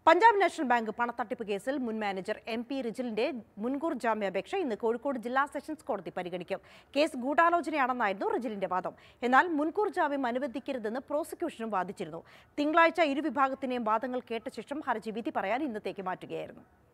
Punjab national bank പണത്തട്ടിപ്പ് കേസിൽ മുൻ manager MP റിജിലിന്റെ മുൻകൂർ ജാമ്യാപേക്ഷ ഇന്ന് കോഴിക്കോട് ജില്ലാ സെഷൻസ് കോടതി പരിഗണിക്കും. കേസ് ഗൂഢാലോചനയാണെന്നായിരുന്നു റിജിലിന്റെ വാദം. എന്നാൽ മുൻകൂർ ജാമ്യം അനുവദിക്കരുതെന്ന് പ്രോസിക്യൂഷനും വാദിച്ചിരുന്നു. തിങ്കളാഴ്ച ഇരുവിഭാഗത്തിനെയും വാദങ്ങൾ കേട്ട ശേഷം ഹർജി വിധി പറയാൻ ഇന്നത്തേക്ക് മാറ്റുകയായിരുന്നു.